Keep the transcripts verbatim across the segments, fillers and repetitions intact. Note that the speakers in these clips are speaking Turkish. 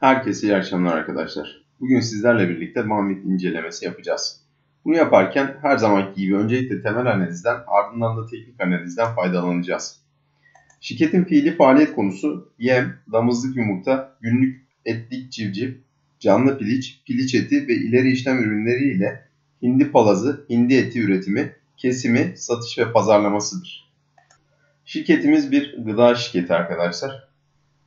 Herkese iyi akşamlar arkadaşlar. Bugün sizlerle birlikte Banvit incelemesi yapacağız. Bunu yaparken her zamanki gibi öncelikle temel analizden ardından da teknik analizden faydalanacağız. Şirketin fiili faaliyet konusu yem, damızlık yumurta, günlük etlik civciv, canlı piliç, piliç eti ve ileri işlem ürünleri ile hindi palazı, hindi eti üretimi, kesimi, satış ve pazarlamasıdır. Şirketimiz bir gıda şirketi arkadaşlar.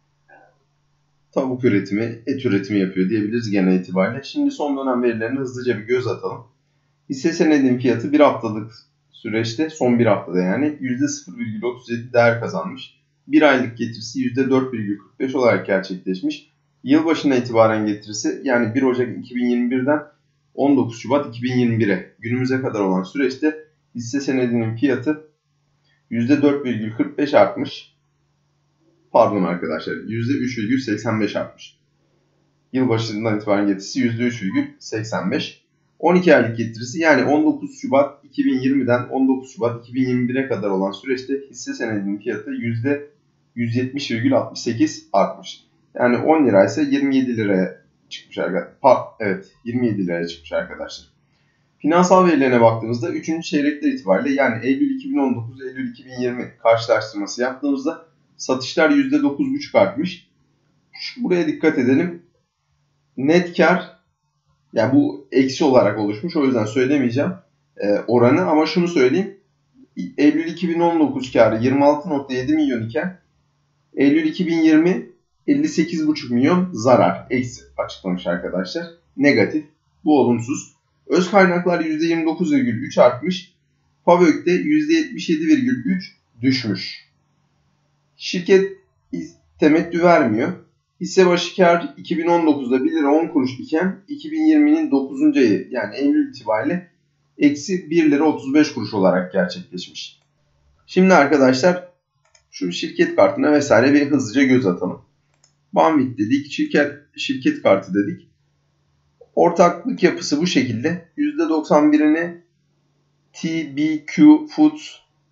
Tavuk üretimi, et üretimi yapıyor diyebiliriz genel itibariyle. Şimdi son dönem verilerine hızlıca bir göz atalım. Hisse senedinin fiyatı bir haftalık süreçte, son bir haftada yani yüzde sıfır virgül otuz yedi değer kazanmış. Bir aylık getirisi yüzde dört virgül kırk beş olarak gerçekleşmiş. Yılbaşına itibaren getirisi yani bir Ocak iki bin yirmi birden on dokuz Şubat iki bin yirmi bire günümüze kadar olan süreçte hisse senedinin fiyatı yüzde dört virgül kırk beş artmış. Pardon arkadaşlar, yüzde üç virgül seksen beş artmış. Yılbaşından itibaren getirisi yüzde üç virgül seksen beş. on iki aylık getirisi yani on dokuz Şubat iki bin yirmiden on dokuz Şubat iki bin yirmi bire kadar olan süreçte hisse senedinin fiyatı yüzde yüz yetmiş virgül altmış sekiz artmış. Yani on lira ise yirmi yedi liraya çıkmış arkadaşlar. Evet, yirmi yedi liraya çıkmış arkadaşlar. Finansal verilerine baktığımızda üçüncü çeyrekler itibariyle yani Eylül iki bin on dokuz Eylül iki bin yirmi karşılaştırması yaptığımızda satışlar yüzde dokuz virgül beş artmış. Buraya dikkat edelim. Net kar, yani bu eksi olarak oluşmuş, o yüzden söylemeyeceğim e, oranı, ama şunu söyleyeyim. Eylül iki bin on dokuz karı yirmi altı virgül yedi milyon iken Eylül iki bin yirmi elli sekiz virgül beş milyon zarar, eksi açıklamış arkadaşlar. Negatif, bu olumsuz. Öz kaynaklar yüzde yirmi dokuz virgül üç artmış. FAVÖK'te yüzde yetmiş yedi virgül üç düşmüş. Şirket temettü vermiyor. Hisse başı kar iki bin on dokuzda bir lira on kuruş iken iki bin yirminin dokuzuncu ayı yani Eylül itibariyle eksi bir lira otuz beş kuruş olarak gerçekleşmiş. Şimdi arkadaşlar şu şirket kartına vesaire bir hızlıca göz atalım. Banvit dedik, şirket, şirket kartı dedik. Ortaklık yapısı bu şekilde. yüzde doksan birini T B Q Foods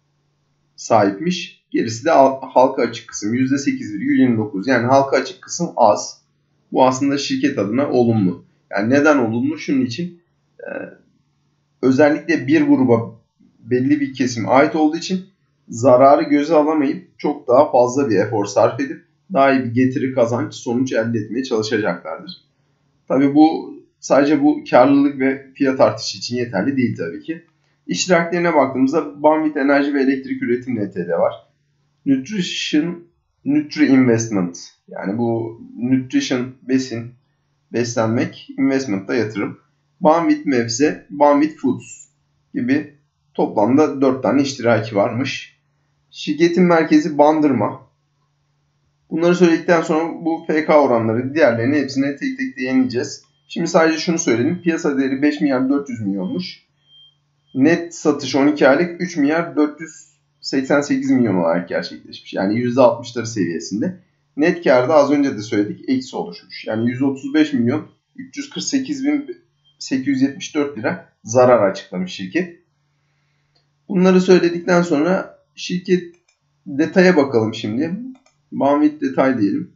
sahipmiş. Gerisi de halka açık kısım yüzde sekiz virgül yirmi dokuz. Yani halka açık kısım az. Bu aslında şirket adına olumlu. Yani neden olumlu? Şunun için e, özellikle bir gruba, belli bir kesime ait olduğu için zararı göze alamayıp çok daha fazla bir efor sarf edip daha iyi bir getiri, kazanç, sonuç elde etmeye çalışacaklardır. Tabii bu sadece bu karlılık ve fiyat artışı için yeterli değil tabii ki. İştiraklerine baktığımızda Banvit Enerji ve Elektrik Üretim N T D var. Nutrition, Nutri Investment, yani bu nutrition, besin, beslenmek, investment da yatırım. Banvit Mevze, Banvit Foods gibi toplamda dört tane iştiraki varmış. Şirketin merkezi Bandırma. Bunları söyledikten sonra bu F K oranları, diğerlerini hepsine tek tek değineceğiz. Şimdi sadece şunu söyledim. Piyasa değeri beş milyar dört yüz milyonmuş. Net satış on iki aylık üç milyar dört yüz seksen sekiz milyon olarak gerçekleşmiş. Yani yüzde altmışları seviyesinde. Net karda az önce de söyledik, eksi oluşmuş. Yani yüz otuz beş milyon üç yüz kırk sekiz bin sekiz yüz yetmiş dört lira zarar açıklamış şirket. Bunları söyledikten sonra şirket detaya bakalım şimdi. Banvit detay diyelim.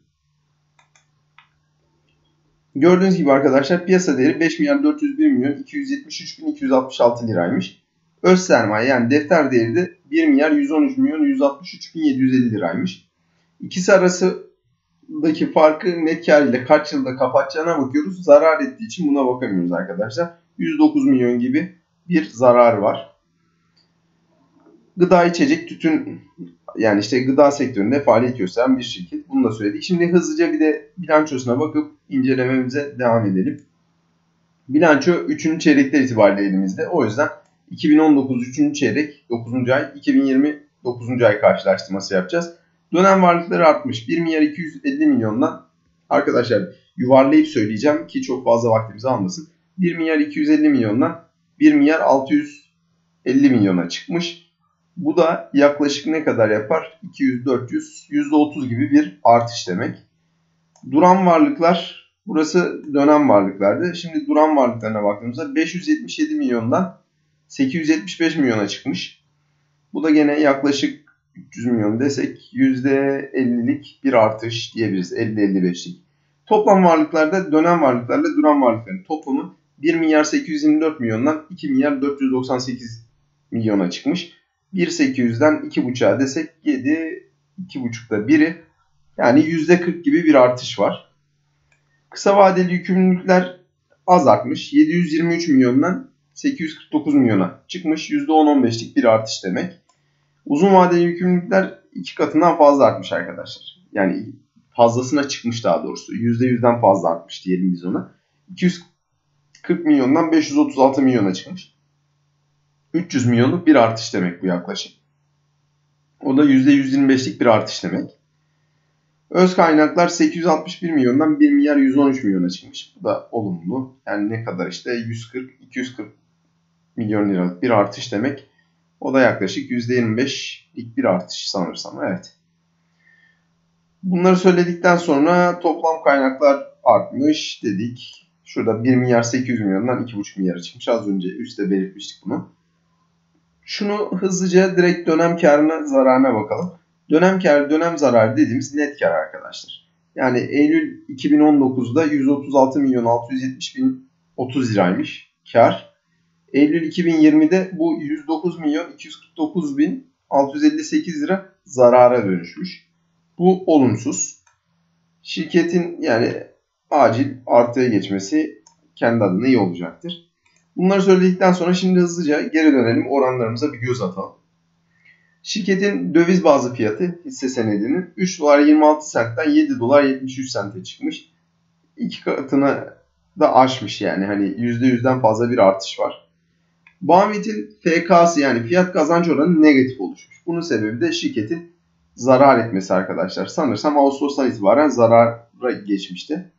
Gördüğünüz gibi arkadaşlar piyasa değeri beş milyar dört yüz bir milyon iki yüz yetmiş üç bin iki yüz altmış altı liraymış. Öz sermaye yani defter değeri de bir milyar yüz on üç milyon yüz altmış üç bin yedi yüz elli liraymış. İkisi arasındaki farkı net kar ile kaç yılda kapatacağına bakıyoruz. Zarar ettiği için buna bakamıyoruz arkadaşlar. yüz dokuz milyon gibi bir zararı var. Gıda, içecek, tütün, yani işte gıda sektöründe faaliyet gösteren bir şirket. Bunu da söyledik. Şimdi hızlıca bir de bilançosuna bakıp incelememize devam edelim. Bilanço üçüncü çeyrekler itibariyle elimizde. O yüzden iki bin on dokuz üçüncü çeyrek dokuzuncu ay, iki bin yirmi dokuzuncu ay karşılaştırması yapacağız. Dönem varlıkları artmış. bir milyar iki yüz elli milyondan, arkadaşlar yuvarlayıp söyleyeceğim ki çok fazla vaktimizi almasın. bir milyar iki yüz elli milyondan bir milyar altı yüz elli milyona çıkmış. Bu da yaklaşık ne kadar yapar? iki yüz dört yüz, yüzde otuz gibi bir artış demek. Duran varlıklar, burası dönem varlıklardı. Şimdi duran varlıklarına baktığımızda beş yüz yetmiş yedi milyondan sekiz yüz yetmiş beş milyona çıkmış. Bu da gene yaklaşık üç yüz milyon desek yüzde ellilik bir artış diyebiliriz. elli elli beşlik. Toplam varlıklarda dönem varlıklarla duran varlıkların toplamı bir milyar sekiz yüz yirmi dört milyondan iki milyar dört yüz doksan sekiz milyona çıkmış. bir milyar sekiz yüzden iki buçuğa desek yedi, iki buçukta biri. Yani yüzde kırk gibi bir artış var. Kısa vadeli yükümlülükler az artmış. yedi yüz yirmi üç milyondan sekiz yüz kırk dokuz milyona çıkmış. yüzde on on beşlik bir artış demek. Uzun vadeli yükümlülükler iki katından fazla artmış arkadaşlar. Yani fazlasına çıkmış daha doğrusu. yüzde yüzden fazla artmış diyelim biz ona. iki yüz kırk milyondan beş yüz otuz altı milyona çıkmış. üç yüz milyonluk bir artış demek bu yaklaşık. O da yüzde yüz yirmi beşlik bir artış demek. Öz kaynaklar sekiz yüz altmış bir milyondan bir milyar yüz on üç milyona çıkmış. Bu da olumlu. Yani ne kadar işte yüz kırk iki yüz kırk milyon liralık bir artış demek. O da yaklaşık yüzde yirmi beşlik bir artış sanırsam. Evet. Bunları söyledikten sonra toplam kaynaklar artmış dedik. Şurada bir milyar sekiz yüz milyondan iki buçuk milyara çıkmış. Az önce üstte belirtmiştik bunu. Şunu hızlıca direkt dönem karına, zararına bakalım. Dönem karı, dönem zararı dediğimiz net kar arkadaşlar. Yani Eylül iki bin on dokuzda yüz otuz altı milyon altı yüz yetmiş bin otuz liraymış kar. Eylül iki bin yirmide bu yüz dokuz milyon iki yüz kırk dokuz bin altı yüz elli sekiz lira zarara dönüşmüş. Bu olumsuz. Şirketin yani acil artıya geçmesi kendi adına iyi olacaktır. Bunları söyledikten sonra şimdi hızlıca geri dönelim, oranlarımıza bir göz atalım. Şirketin döviz bazlı fiyatı hisse senedinin üç dolar yirmi altı sentten yedi dolar yetmiş üç sente çıkmış. İki katını da aşmış yani hani yüzde yüzden fazla bir artış var. Banvit'in F K'sı yani fiyat kazanç oranı negatif oluşmuş. Bunun sebebi de şirketin zarar etmesi arkadaşlar. Sanırsam Ağustos'tan itibaren zarara geçmişti.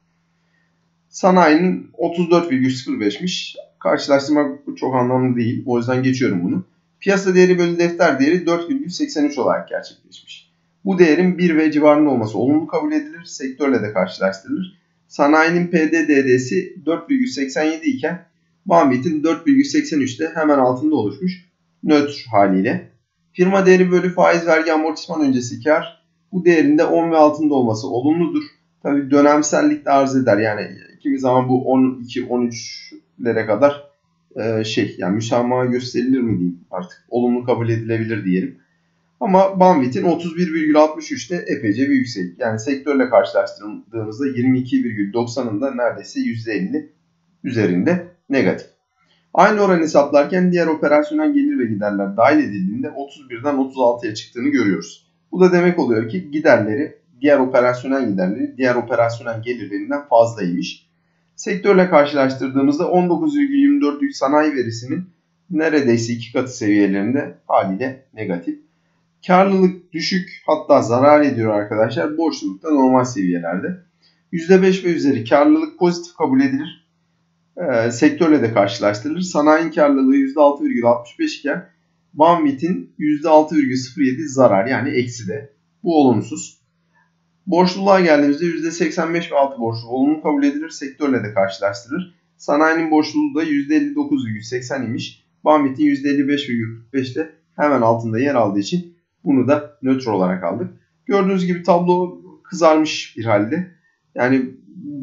Sanayinin otuz dört virgül sıfır beşmiş. Karşılaştırmak çok anlamlı değil. O yüzden geçiyorum bunu. Piyasa değeri bölü defter değeri dört virgül seksen üç olarak gerçekleşmiş. Bu değerin bir ve civarında olması olumlu kabul edilir. Sektörle de karşılaştırılır. Sanayinin P D D D'si dört virgül seksen yedi iken Banvit'in dört virgül seksen üçte hemen altında oluşmuş. Nötr haliyle. Firma değeri bölü faiz vergi amortisman öncesi kar. Bu değerinde on ve altında olması olumludur. Tabii dönemsellik de arz eder. Yani kimi zaman bu on iki on üçlere kadar e, şey yani müsamaha gösterilir mi diyeyim artık. Olumlu kabul edilebilir diyelim. Ama Banvit'in otuz bir virgül altmış üçte epeyce bir yükselik. Yani sektörle karşılaştırdığımızda yirmi iki virgül doksanında neredeyse yüzde elli üzerinde negatif. Aynı oran hesaplarken diğer operasyonel gelir ve giderler dahil edildiğinde otuz birden otuz altıya çıktığını görüyoruz. Bu da demek oluyor ki giderleri, diğer operasyonel giderleri diğer operasyonel gelirlerinden fazlaymış. Sektörle karşılaştırdığımızda on dokuz virgül yirmi dörtlük sanayi verisinin neredeyse iki katı seviyelerinde haliyle negatif. Karlılık düşük, hatta zarar ediyor arkadaşlar. Borçluluk da normal seviyelerde. yüzde beş ve üzeri karlılık pozitif kabul edilir. E, sektörle de karşılaştırılır. Sanayinin karlılığı yüzde altı virgül altmış beş iken Banvit'in yüzde altı virgül sıfır yedi zarar yani eksi de. Bu olumsuz. Borçluluğa geldiğimizde yüzde seksen beş ve altı borçlu olumlu kabul edilir. Sektörle de karşılaştırılır. Sanayinin borçluluğu da yüzde elli dokuz virgül seksen imiş. Banvit'in yüzde elli beş virgül kırk beşte hemen altında yer aldığı için bunu da nötr olarak aldık. Gördüğünüz gibi tablo kızarmış bir halde. Yani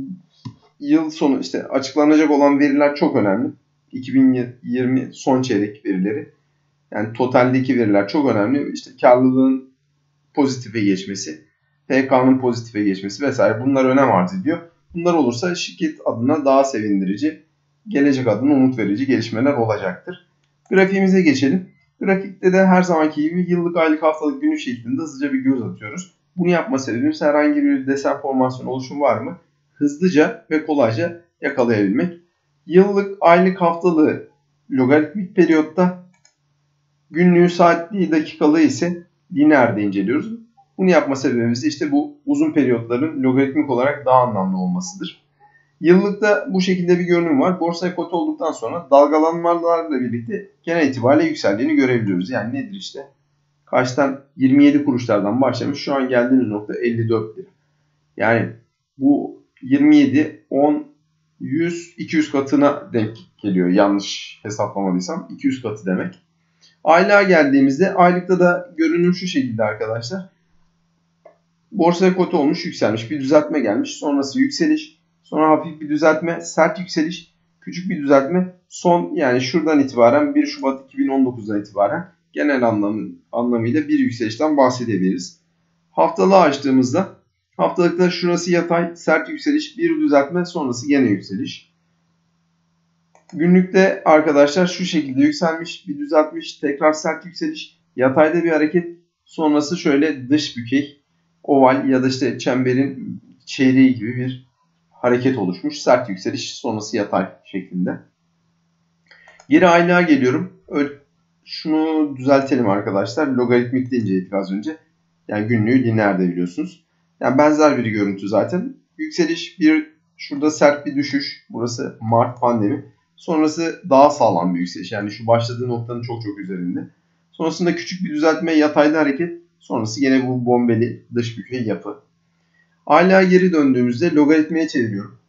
yıl sonu işte açıklanacak olan veriler çok önemli. iki bin yirmi son çeyrek verileri. Yani totaldeki veriler çok önemli. İşte karlılığın pozitife geçmesi, P K'nın pozitife geçmesi vesaire bunlar önem arz ediyor. Bunlar olursa şirket adına daha sevindirici, gelecek adına umut verici gelişmeler olacaktır. Grafiğimize geçelim. Grafikte de her zamanki gibi yıllık, aylık, haftalık, günlük şeklinde hızlıca bir göz atıyoruz. Bunu yapma sebebimiz herhangi bir desen formasyon oluşum var mı? Hızlıca ve kolayca yakalayabilmek. Yıllık, aylık, haftalığı logaritmik periyotta, günlüğü, saatliği, dakikalığı ise lineerde inceliyoruz. Bunu yapma sebebimiz de işte bu uzun periyotların logaritmik olarak daha anlamlı olmasıdır. Yıllıkta bu şekilde bir görünüm var. Borsaya kote olduktan sonra dalgalanmalarla birlikte genel itibariyle yükseldiğini görebiliyoruz. Yani nedir işte? Kaçtan yirmi yedi kuruşlardan başlamış. Şu an geldiğimiz nokta elli dört lira. Yani bu yirmi yedi, on, yüz, iki yüz katına denk geliyor. Yanlış hesaplamadıysam iki yüz katı demek. Aylığa geldiğimizde aylıkta da görünüm şu şekilde arkadaşlar. Borsa kotu olmuş, yükselmiş. Bir düzeltme gelmiş. Sonrası yükseliş. Sonra hafif bir düzeltme, sert yükseliş, küçük bir düzeltme. Son yani şuradan itibaren bir Şubat iki bin on dokuz'dan itibaren genel anlamı, anlamıyla bir yükselişten bahsedebiliriz. Haftalığı açtığımızda haftalıkta şurası yatay, sert yükseliş, bir düzeltme, sonrası gene yükseliş. Günlükte arkadaşlar şu şekilde yükselmiş, bir düzeltmiş, tekrar sert yükseliş, yatayda bir hareket, sonrası şöyle dış bükey, oval ya da işte çemberin çeyreği gibi bir hareket oluşmuş. Sert yükseliş, sonrası yatay şeklinde. Geri aylığa geliyorum. Şunu düzeltelim arkadaşlar. Logaritmik de inceledik az önce. Yani günlüğü lineerde biliyorsunuz. Yani benzer bir görüntü zaten. Yükseliş, bir şurada sert bir düşüş. Burası Mart pandemi. Sonrası daha sağlam bir yükseliş. Yani şu başladığı noktanın çok çok üzerinde. Sonrasında küçük bir düzeltme, yataylı hareket. Sonrası yine bu bombeli dış bükey yapı. Aylığa geri döndüğümüzde logaritmaya çeviriyorum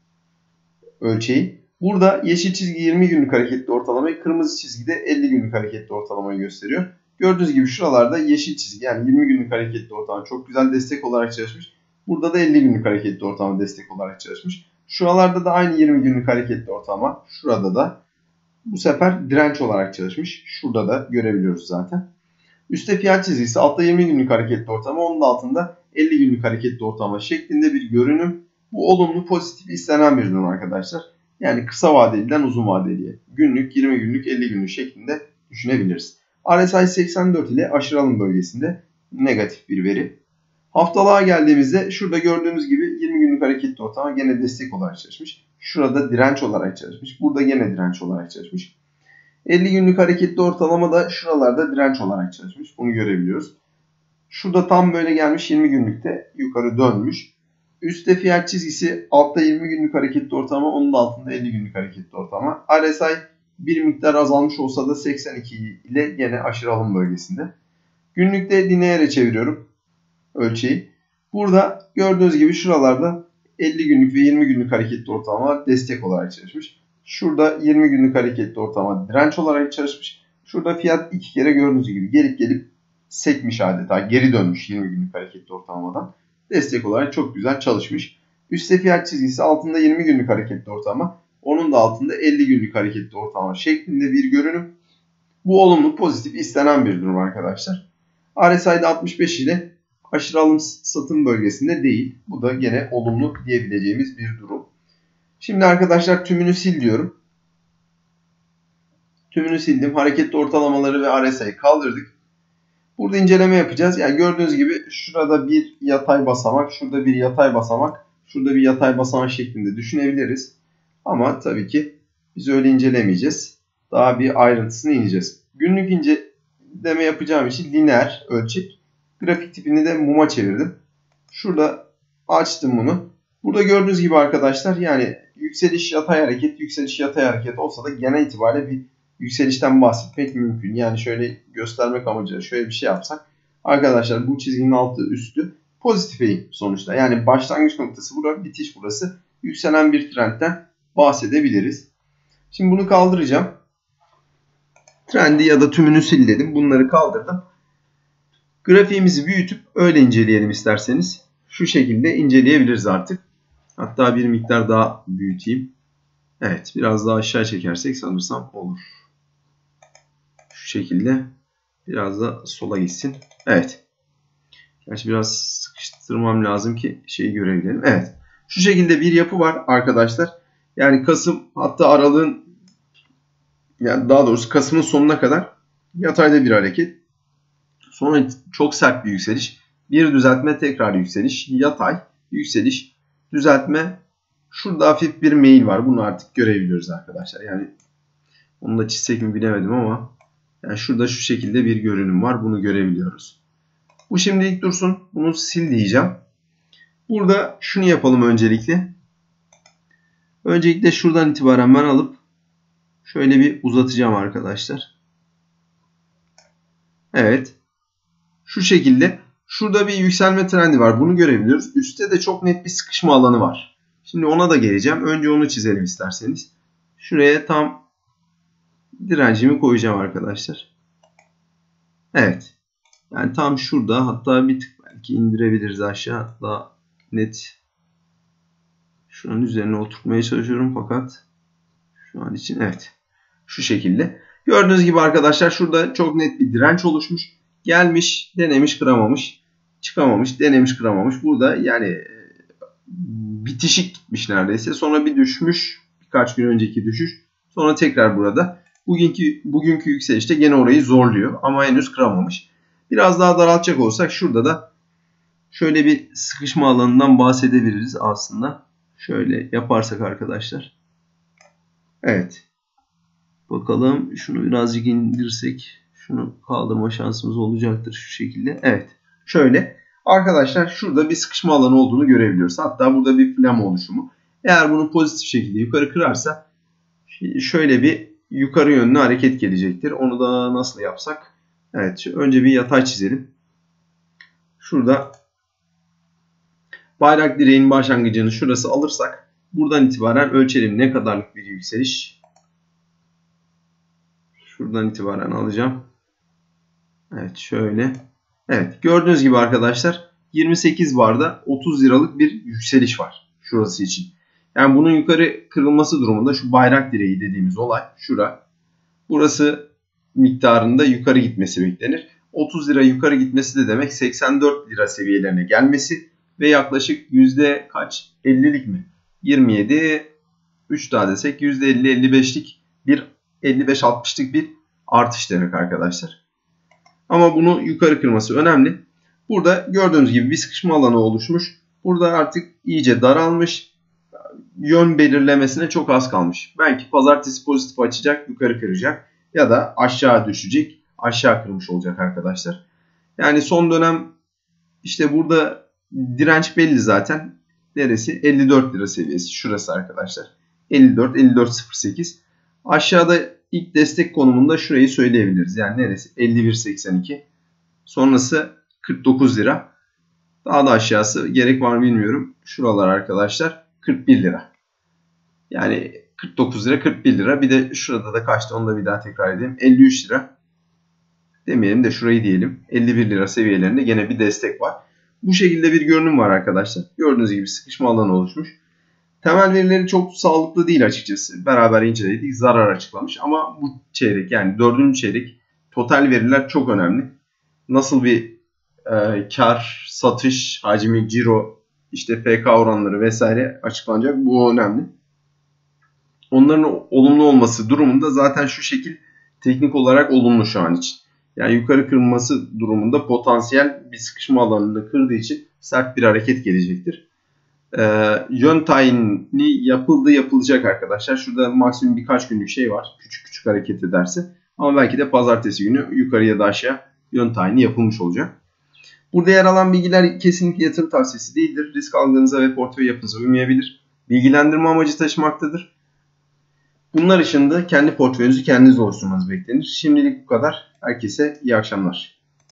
ölçeği. Burada yeşil çizgi yirmi günlük hareketli ortalamayı, kırmızı çizgi de elli günlük hareketli ortalamayı gösteriyor. Gördüğünüz gibi şuralarda yeşil çizgi yani yirmi günlük hareketli ortalama çok güzel destek olarak çalışmış. Burada da elli günlük hareketli ortalama destek olarak çalışmış. Şuralarda da aynı yirmi günlük hareketli ortalama. Şurada da bu sefer direnç olarak çalışmış. Şurada da görebiliyoruz zaten. Üstte fiyat çizgisi, altta yirmi günlük hareketli ortalama, onun da altında elli günlük hareketli ortalama şeklinde bir görünüm. Bu olumlu, pozitif, istenen bir durum arkadaşlar. Yani kısa vadeliden uzun vadeliye. Günlük, yirmi günlük, elli günlük şeklinde düşünebiliriz. R S I seksen dört ile aşırı alım bölgesinde negatif bir veri. Haftalığa geldiğimizde şurada gördüğünüz gibi yirmi günlük hareketli ortalama gene destek olarak çalışmış. Şurada direnç olarak çalışmış. Burada gene direnç olarak çalışmış. elli günlük hareketli ortalama da şuralarda direnç olarak çalışmış. Bunu görebiliyoruz. Şurada tam böyle gelmiş, yirmi günlükte yukarı dönmüş. Üstte fiyat çizgisi, altta yirmi günlük hareketli ortalama, onun da altında elli günlük hareketli ortalama. R S I bir miktar azalmış olsa da seksen iki ile gene aşırı alım bölgesinde. Günlükte lineere çeviriyorum ölçeği. Burada gördüğünüz gibi şuralarda elli günlük ve yirmi günlük hareketli ortalama destek olarak çalışmış. Şurada yirmi günlük hareketli ortalama direnç olarak çalışmış. Şurada fiyat iki kere gördüğünüz gibi gelip gelip sekmiş adeta. Geri dönmüş yirmi günlük hareketli ortalamadan. Destek olarak çok güzel çalışmış. Üstte fiyat çizgisi, altında yirmi günlük hareketli ortalama, onun da altında elli günlük hareketli ortalama şeklinde bir görünüm. Bu olumlu, pozitif, istenen bir durum arkadaşlar. R S I'de altmış beş ile aşırı alım satım bölgesinde değil. Bu da gene olumlu diyebileceğimiz bir durum. Şimdi arkadaşlar tümünü sil diyorum. Tümünü sildim. Hareketli ortalamaları ve R S I'yi kaldırdık. Burada inceleme yapacağız. Yani gördüğünüz gibi şurada bir yatay basamak, şurada bir yatay basamak, şurada bir yatay basamak şeklinde düşünebiliriz. Ama tabii ki biz öyle incelemeyeceğiz. Daha bir ayrıntısına ineceğiz. Günlük inceleme yapacağım için lineer ölçek. Grafik tipini de muma çevirdim. Şurada açtım bunu. Burada gördüğünüz gibi arkadaşlar yani yükseliş yatay hareket, yükseliş yatay hareket olsa da genel itibariyle bir yükselişten bahsetmek mümkün. Yani şöyle göstermek amacıyla şöyle bir şey yapsak. Arkadaşlar bu çizginin altı üstü pozitif eğim sonuçta. Yani başlangıç noktası burası, bitiş burası. Yükselen bir trendten bahsedebiliriz. Şimdi bunu kaldıracağım. Trendi ya da tümünü sil dedim. Bunları kaldırdım. Grafiğimizi büyütüp öyle inceleyelim isterseniz. Şu şekilde inceleyebiliriz artık. Hatta bir miktar daha büyüteyim. Evet, biraz daha aşağı çekersek sanırsam olur. Şu şekilde biraz da sola gitsin. Evet. Gerçi biraz sıkıştırmam lazım ki şeyi görebilelim. Evet. Şu şekilde bir yapı var arkadaşlar. Yani Kasım, hatta aralığın, yani daha doğrusu Kasım'ın sonuna kadar yatayda bir hareket. Sonra çok sert bir yükseliş. Bir düzeltme, tekrar yükseliş. Yatay, yükseliş, düzeltme. Şurada hafif bir meyil var. Bunu artık görebiliyoruz arkadaşlar. Yani onu da çizsek mi bilemedim ama yani şurada şu şekilde bir görünüm var. Bunu görebiliyoruz. Bu şimdilik dursun. Bunu sil diyeceğim. Burada şunu yapalım öncelikle. Öncelikle şuradan itibaren ben alıp şöyle bir uzatacağım arkadaşlar. Evet. Şu şekilde. Şurada bir yükselme trendi var. Bunu görebiliyoruz. Üstte de çok net bir sıkışma alanı var. Şimdi ona da geleceğim. Önce onu çizelim isterseniz. Şuraya tam direncimi koyacağım arkadaşlar. Evet. Yani tam şurada, hatta bir tık Belki indirebiliriz aşağı. Daha net. Şu an üzerine oturtmaya çalışıyorum fakat şu an için evet. Şu şekilde. Gördüğünüz gibi arkadaşlar şurada çok net bir direnç oluşmuş. Gelmiş, denemiş, kıramamış. Çıkamamış, denemiş, kıramamış. Burada yani bitişik gitmiş neredeyse. Sonra bir düşmüş. Birkaç gün önceki düşüş. Sonra tekrar burada. Bugünkü, bugünkü yükselişte gene orayı zorluyor. Ama henüz kıramamış. Biraz daha daraltacak olsak şurada da şöyle bir sıkışma alanından bahsedebiliriz aslında. Şöyle yaparsak arkadaşlar. Evet. Bakalım şunu birazcık indirsek. Şunu kaldırma şansımız olacaktır şu şekilde. Evet. Şöyle. Arkadaşlar şurada bir sıkışma alanı olduğunu görebiliyoruz. Hatta burada bir flama oluşumu. Eğer bunu pozitif şekilde yukarı kırarsa şöyle bir yukarı yönlü hareket gelecektir. Onu da nasıl yapsak? Evet. Önce bir yatay çizelim. Şurada bayrak direğin başlangıcını şurası alırsak buradan itibaren ölçelim ne kadarlık bir yükseliş. Şuradan itibaren alacağım. Evet şöyle. Evet gördüğünüz gibi arkadaşlar yirmi sekiz barda otuz liralık bir yükseliş var şurası için. Yani bunun yukarı kırılması durumunda şu bayrak direği dediğimiz olay şura. Burası miktarında yukarı gitmesi beklenir. otuz lira yukarı gitmesi de demek seksen dört lira seviyelerine gelmesi ve yaklaşık yüzde kaç? ellilik mi? yirmi yedi üç daha desek yüzde elli elli beşlik bir elli beş altmışlık bir artış demek arkadaşlar. Ama bunu yukarı kırması önemli. Burada gördüğünüz gibi bir sıkışma alanı oluşmuş. Burada artık iyice daralmış. Yön belirlemesine çok az kalmış. Belki pazartesi pozitif açacak, yukarı kıracak ya da aşağı düşecek, aşağı kırmış olacak arkadaşlar. Yani son dönem işte burada direnç belli zaten. Neresi? elli dört lira seviyesi. Şurası arkadaşlar. elli dört elli dört sıfır sekiz. Aşağıda ilk destek konumunda şurayı söyleyebiliriz. Yani neresi? elli bir seksen iki. Sonrası kırk dokuz lira. Daha da aşağısı gerek var mı bilmiyorum. Şuralar arkadaşlar kırk bir lira. Yani kırk dokuz lira kırk bir lira. Bir de şurada da kaçtı onu da bir daha tekrar edeyim. elli üç lira. Demeyelim de şurayı diyelim. elli bir lira seviyelerinde gene bir destek var. Bu şekilde bir görünüm var arkadaşlar. Gördüğünüz gibi sıkışma alanı oluşmuş. Temel verileri çok sağlıklı değil açıkçası. Beraber inceledik. Zarar açıklamış. Ama bu çeyrek yani dördüncü çeyrek total veriler çok önemli. Nasıl bir e, kar, satış, hacmi, ciro, işte F K oranları vesaire açıklanacak. Bu önemli. Onların olumlu olması durumunda zaten şu şekil teknik olarak olumlu şu an için. Yani yukarı kırılması durumunda potansiyel bir sıkışma alanını kırdığı için sert bir hareket gelecektir. Ee, yön tayini yapıldı yapılacak arkadaşlar. Şurada maksimum birkaç günlük şey var. Küçük küçük hareket ederse. Ama belki de pazartesi günü yukarı ya da aşağı yön tayini yapılmış olacak. Burada yer alan bilgiler kesinlikle yatırım tavsiyesi değildir. Risk algınıza ve portföy yapınıza uymayabilir. Bilgilendirme amacı taşımaktadır. Bunlar dışında kendi portföyünüzü kendiniz oluşturmanız beklenir. Şimdilik bu kadar. Herkese iyi akşamlar.